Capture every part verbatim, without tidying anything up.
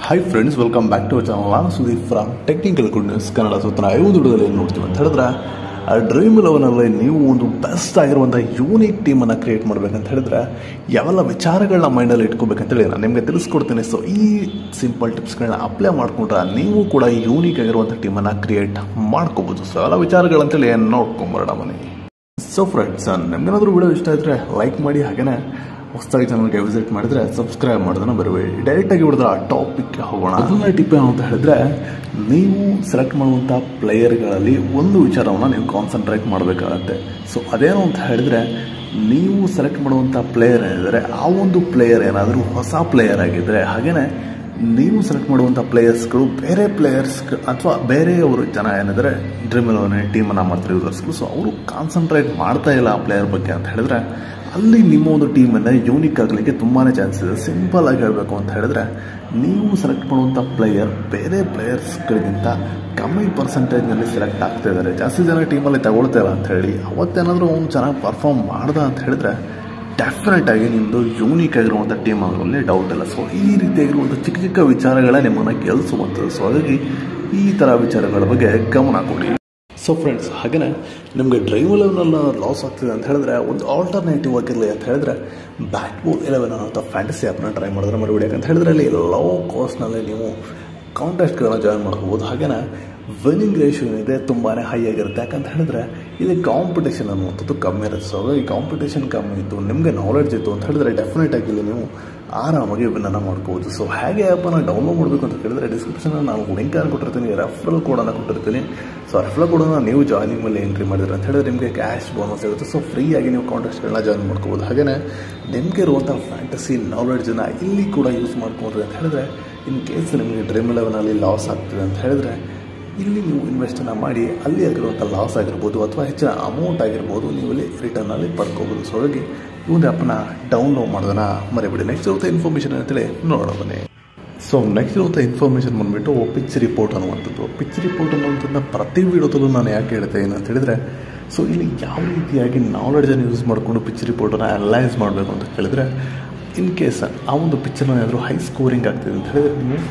Hi friends, welcome back to channel. ನಾನು Sudeep from technical goodness Kannada. So ನಾವು ಐವತ್ತು ವಿಡಿಯೋದಲ್ಲಿ ಏನು ನೋಡ್ತೀವಿ ಅಂತ ಹೇಳಿದ್ರೆ, ಡ್ರೀಮ್ ಇಲೆವೆನಲ್ಲಿ ನೀವು ಒಂದು ಬೆಸ್ಟ್ ಆಗಿರುವಂಥ ಯೂನಿಕ್ ಟೀಮನ್ನು ಕ್ರಿಯೇಟ್ ಮಾಡಬೇಕಂತ ಹೇಳಿದ್ರೆ ಯಾವೆಲ್ಲ ವಿಚಾರಗಳನ್ನ ಮೈಂಡಲ್ಲಿ ಇಟ್ಕೋಬೇಕಂತೇಳಿ ನಾನು ನಿಮಗೆ ತಿಳಿಸ್ಕೊಡ್ತೀನಿ. ಸೊ ಈ ಸಿಂಪಲ್ ಟಿಪ್ಸ್ಗಳನ್ನ ಅಪ್ಲೈ ಮಾಡಿಕೊಂಡ್ರೆ ನೀವು ಕೂಡ ಯೂನಿಕ್ ಆಗಿರುವಂಥ ಟೀಮನ್ನು ಕ್ರಿಯೇಟ್ ಮಾಡ್ಕೋಬೋದು. ಸೊ ಎಲ್ಲ ವಿಚಾರಗಳಂತೇಳಿ ನೋಡ್ಕೊಂಬರೋಣ ಬನ್ನಿ. ಸೊ ಫ್ರೆಂಡ್ಸ್, ನಿಮ್ಗೇನಾದರೂ ವಿಡಿಯೋ ಇಷ್ಟ ಇದ್ದರೆ ಲೈಕ್ ಮಾಡಿ, ಹಾಗೆಯೇ ಹೊಸದಾಗಿ ಚಾನಲ್ಗೆ ವಿಸಿಟ್ ಮಾಡಿದರೆ ಸಬ್ಸ್ಕ್ರೈಬ್ ಮಾಡೋದನ್ನು ಬರಬೇಡಿ. ಡೈರೆಕ್ಟಾಗಿ ಹಿಡಿದ್ರೆ ಆ ಟಾಪಿಕ್ಗೆ ಹೋಗೋಣ. ಅದನ್ನ ಟಿಪ್ ಏನು ಅಂತ ಹೇಳಿದ್ರೆ, ನೀವು ಸೆಲೆಕ್ಟ್ ಮಾಡುವಂಥ ಪ್ಲೇಯರ್ಗಳಲ್ಲಿ ಒಂದು ವಿಚಾರವನ್ನು ನೀವು ಕಾನ್ಸಂಟ್ರೇಟ್ ಮಾಡಬೇಕಾಗತ್ತೆ. ಸೊ ಅದೇನು ಅಂತ ಹೇಳಿದ್ರೆ, ನೀವು ಸೆಲೆಕ್ಟ್ ಮಾಡುವಂಥ ಪ್ಲೇಯರ್ ಏನಿದ್ದಾರೆ ಆ ಒಂದು ಪ್ಲೇಯರ್ ಏನಾದರೂ ಹೊಸ ಪ್ಲೇಯರ್ ಆಗಿದ್ದರೆ, ಹಾಗೆಯೇ ನೀವು ಸೆಲೆಕ್ಟ್ ಮಾಡುವಂಥ ಪ್ಲೇಯರ್ಸ್ಗಳು ಬೇರೆ ಪ್ಲೇಯರ್ಸ್ ಅಥವಾ ಬೇರೆಯವರು ಜನ ಏನಿದ್ದಾರೆ ಡ್ರೀಮ್ ಇಲೆವೆನ್ ಟೀಮನ್ನು ಮಾಡ್ತಾರೆ ಯೂಸರ್ಸ್ಗಳು, ಸೊ ಅವರು ಕಾನ್ಸಂಟ್ರೇಟ್ ಮಾಡ್ತಾ ಇಲ್ಲ ಆ ಪ್ಲೇಯರ್ ಬಗ್ಗೆ ಅಂತ ಹೇಳಿದ್ರೆ ಅಲ್ಲಿ ನಿಮ್ಮ ಒಂದು ಟೀಮನ್ನು ಯೂನಿಕ್ ಆಗಲಿಕ್ಕೆ ತುಂಬಾ ಚಾನ್ಸ್ ಇದೆ. ಸಿಂಪಲ್ ಆಗಿ ಹೇಳಬೇಕು ಅಂತ ಹೇಳಿದ್ರೆ, ನೀವು ಸೆಲೆಕ್ಟ್ ಮಾಡುವಂಥ ಪ್ಲೇಯರ್ ಬೇರೆ ಪ್ಲೇಯರ್ಸ್ಗಳಿಗಿಂತ ಕಮ್ಮಿ ಪರ್ಸೆಂಟೇಜ್ನಲ್ಲಿ ಸೆಲೆಕ್ಟ್ ಆಗ್ತಾ ಇದ್ದಾರೆ, ಜಾಸ್ತಿ ಜನ ಟೀಮಲ್ಲಿ ತಗೊಳ್ತಾ ಇಲ್ಲ ಅಂತ ಹೇಳಿ ಅವತ್ತೇನಾದರೂ ಅವ್ನು ಚೆನ್ನಾಗಿ ಪರ್ಫಾರ್ಮ್ ಮಾಡ್ದ ಅಂತ ಹೇಳಿದ್ರೆ ಡೆಫಿನೆಟ್ ಆಗಿ ನಿಮ್ಮದು ಯೂನಿಕ್ ಆಗಿರುವಂಥ ಟೀಮ್ ಆಗೋಲ್ಲಿ ಡೌಟ್ ಇಲ್ಲ. ಸೊ ಈ ರೀತಿಯಾಗಿರುವಂಥ ಚಿಕ್ಕ ಚಿಕ್ಕ ವಿಚಾರಗಳೇ ನಿಮ್ಮನ್ನು ಗೆಲ್ಲಿಸುವಂಥದ್ದು. ಸೊ ಹಾಗಾಗಿ ಈ ಥರ ವಿಚಾರಗಳ ಬಗ್ಗೆ ಗಮನ ಕೊಡಿ. ಸೊ ಫ್ರೆಂಡ್ಸ್, ಹಾಗೆಯೇ ನಿಮಗೆ ಡ್ರೀಮ್ ಇಲೆವೆನ್ ಲಾಸ್ ಆಗ್ತಿದೆ ಅಂತ ಹೇಳಿದ್ರೆ ಒಂದು ಆಲ್ಟರ್ನೇಟಿವ್ ಆಗಿರಲಿ ಅಂತ ಹೇಳಿದ್ರೆ ಬ್ಯಾಟ್ಬಾಲ್ ಇಲೆವೆನ್ ಅನ್ನೋ ಫ್ಯಾಂಟಸಿ ಆ್ಯಪ್ನ ಟ್ರೈ ಮಾಡಿದ್ರೆ ಮರಿಬೇಡಿ. ಯಾಕಂತ ಹೇಳಿದ್ರೆ ಅಲ್ಲಿ ಲೋ ಕಾಸ್ಟ್ನಲ್ಲಿ ನೀವು ಕಾಂಟ್ಯಾಕ್ಟ್ಗಳನ್ನ ಜಾಯ್ನ್ ಮಾಡ್ಕೋಬೋದು. ಹಾಗೆಯೇ ವಿನ್ನಿಂಗ್ ರೇಷಿಯೋ ಏನಿದೆ ತುಂಬಾ ಹೈ ಆಗಿರುತ್ತೆ. ಯಾಕಂತ ಹೇಳಿದ್ರೆ ಇಲ್ಲಿ ಕಾಂಪಿಟೇಷನ್ ಅನ್ನುವಂಥದ್ದು ಕಮ್ಮಿ ಇರುತ್ತೆ. ಸೊ ಈ ಕಾಂಪಿಟೇಷನ್ ಕಮ್ಮಿ ಇತ್ತು, ನಿಮಗೆ ನಾಲೆಡ್ಜ್ ಇತ್ತು ಅಂತ ಹೇಳಿದ್ರೆ ಡೆಫಿನೆಟ್ ಆಗಿ ಇಲ್ಲಿ ನೀವು ಆರಾಮಾಗಿ ವಿನ್ನನ್ನು ಮಾಡ್ಕೋಬೋದು. ಸೊ ಹೇಗೆ ಆ್ಯಪನ್ನು ಡೌನ್ಲೋಡ್ ಮಾಡಬೇಕು ಅಂತ ಹೇಳಿದ್ರೆ ಡಿಸ್ಕ್ರಿಪ್ಷನಲ್ಲಿ ನಾನು ಲಿಂಕನ್ನು ಕೊಟ್ಟಿರ್ತೀನಿ, ರೆಫರಲ್ ಕೋಡನ್ನು ಕೊಟ್ಟಿರ್ತೀನಿ. ಸೊ ರೆಫರಲ್ ಕೋಡನ್ನು ನೀವು ಜಾಯ್ನಿಂಗ್ ಮೇಲೆ ಎಂಟ್ರಿ ಮಾಡಿದ್ರೆ ಅಂತ ಹೇಳಿದ್ರೆ ನಿಮಗೆ ಕ್ಯಾಶ್ ಬೋನಸ್ ಇರುತ್ತೆ. ಸೊ ಫ್ರೀಯಾಗಿ ನೀವು ಕಾಂಟ್ಯಾಕ್ಟ್ಸ್ಗಳನ್ನ ಜಾಯ್ನ್ ಮಾಡ್ಕೋಬೋದು. ಹಾಗೆಯೇ ನಿಮಗೆ ಇರುವಂಥ ಫ್ಯಾಂಟಸಿ ನಾಲೆಡ್ಜನ್ನು ಇಲ್ಲಿ ಕೂಡ ಯೂಸ್ ಮಾಡ್ಕೊಂಡ್ರಿ ಅಂತ ಹೇಳಿದ್ರೆ ಇನ್ ಕೇಸ್ ನಿಮಗೆ ಡ್ರೀಮ್ ಇಲೆವೆನಲ್ಲಿ ಲಾಸ್ ಆಗ್ತಿದೆ ಅಂತ ಹೇಳಿದ್ರೆ ಇಲ್ಲಿ ನೀವು ಇನ್ವೆಸ್ಟನ್ನು ಮಾಡಿ ಅಲ್ಲಿ ಆಗಿರುವಂಥ ಲಾಸ್ ಆಗಿರ್ಬೋದು ಅಥವಾ ಹೆಚ್ಚಿನ ಅಮೌಂಟ್ ಆಗಿರ್ಬೋದು ನೀವು ಇಲ್ಲಿ ರಿಟರ್ನಲ್ಲಿ ಪಡ್ಕೋಬೋದು. ಸೊ ಹಾಗಾಗಿ ಈ ಒಂದು ಆ್ಯಪನ್ನು ಡೌನ್ಲೋಡ್ ಮಾಡೋದನ್ನು ಮರಿಬೇಡಿ. ನೆಕ್ಸ್ಟ್ ಇರುವಂಥ ಇನ್ಫಾರ್ಮೇಷನ್ ಅಂತೇಳಿ ನೋಡೋಣ ಬನ್ನಿ. ಸೊ ನೆಕ್ಸ್ಟ್ ಇರುವಂಥ ಇನ್ಫಾರ್ಮೇಷನ್ ಬಂದುಬಿಟ್ಟು ಪಿಚ್ ರಿಪೋರ್ಟ್ ಅನ್ನುವಂಥದ್ದು. ಪಿಚ್ ರಿಪೋರ್ಟ್ ಅನ್ನುವಂಥದ್ದನ್ನ ಪ್ರತಿ ವಿಡಿಯೋದಲ್ಲೂ ನಾನು ಯಾಕೆ ಹೇಳ್ತೇನೆ ಅಂತ ಹೇಳಿದರೆ, ಸೊ ಇಲ್ಲಿ ಯಾವ ರೀತಿಯಾಗಿ ನಾಲೆಡ್ಜನ್ನು ಯೂಸ್ ಮಾಡಿಕೊಂಡು ಪಿಚ್ ರಿಪೋರ್ಟನ್ನು ಅನಲೈಸ್ ಮಾಡಬೇಕು ಅಂತ ಹೇಳಿದರೆ, ಇನ್ ಕೇಸ್ ಆ ಒಂದು ಪಿಚ್ಚನ್ನು ಏನಾದರೂ ಹೈ ಸ್ಕೋರಿಂಗ್ ಆಗ್ತಿದೆ ಅಂತ ಹೇಳಿದರೆ ನೀವು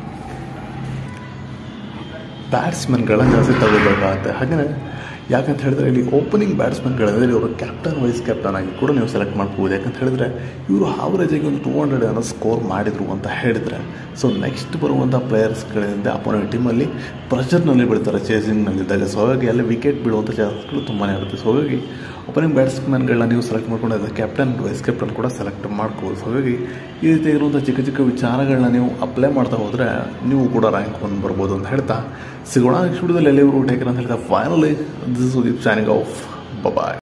ಬ್ಯಾಟ್ಸ್ಮನ್ಗಳನ್ನ ಜಾಸ್ತಿ ತಗೋಬೇಕಾಗತ್ತೆ. ಹಾಗೆಯೇ ಯಾಕಂತ ಹೇಳಿದ್ರೆ ಇಲ್ಲಿ ಓಪನಿಂಗ್ ಬ್ಯಾಟ್ಸ್ಮನ್ಗಳಿದ್ರೆ ಇವರು ಕ್ಯಾಪ್ಟನ್ ವೈಸ್ ಕ್ಯಾಪ್ಟನ್ ಆಗಿ ಕೂಡ ನೀವು ಸೆಲೆಕ್ಟ್ ಮಾಡ್ಬೋದು. ಯಾಕಂತ ಹೇಳಿದ್ರೆ ಇವರು ಆವರೇಜಾಗಿ ಒಂದು ಟೂ ಹಂಡ್ರೆಡ್ ಅನ್ನೋ ಸ್ಕೋರ್ ಮಾಡಿದ್ರು ಅಂತ ಹೇಳಿದರೆ, ಸೊ ನೆಕ್ಸ್ಟ್ ಬರುವಂಥ ಪ್ಲೇಯರ್ಸ್ಗಳಿಂದ ಅಪೋನೆಂಟ್ ಟೀಮಲ್ಲಿ ಪ್ರೆಷರ್ನಲ್ಲಿ ಬಿಡ್ತಾರೆ ಚೇಸಿಂಗ್ನಲ್ಲಿದ್ದಾಗ. ಸೊ ಹಾಗಾಗಿ ಅಲ್ಲಿ ವಿಕೆಟ್ ಬೀಳುವಂಥ ಚಾನ್ಸ್ಗಳು ತುಂಬಾ ಇರುತ್ತೆ. ಸೊ ಹಾಗಾಗಿ ಓಪನಿಂಗ್ ಬ್ಯಾಟ್ಸ್ಮನ್ಗಳನ್ನ ನೀವು ಸೆಲೆಕ್ಟ್ ಮಾಡ್ಕೊಂಡಾಗ ಕ್ಯಾಪ್ಟನ್ ವೈಸ್ ಕ್ಯಾಪ್ಟನ್ ಕೂಡ ಸೆಲೆಕ್ಟ್ ಮಾಡ್ಕೋಬೋದು. ಸೊ ಹಾಗಾಗಿ ಈ ರೀತಿ ಇರುವಂಥ ಚಿಕ್ಕ ಚಿಕ್ಕ ವಿಚಾರಗಳನ್ನ ನೀವು ಅಪ್ಲೈ ಮಾಡ್ತಾ ಹೋದರೆ ನೀವು ಕೂಡ ರ್ಯಾಂಕ್ ಒಂದು ಬರ್ಬೋದು ಅಂತ ಹೇಳ್ತಾ ಸಿಗೋಣ ನೆಕ್ಸ್ಟ್ ವಿಡಿಯೋದಲ್ಲಿ. ಎಲ್ಲಿವರು ಟೇಕರ್ ಅಂತ ಹೇಳ್ತಾ finally this is Sudeep signing off. Bye.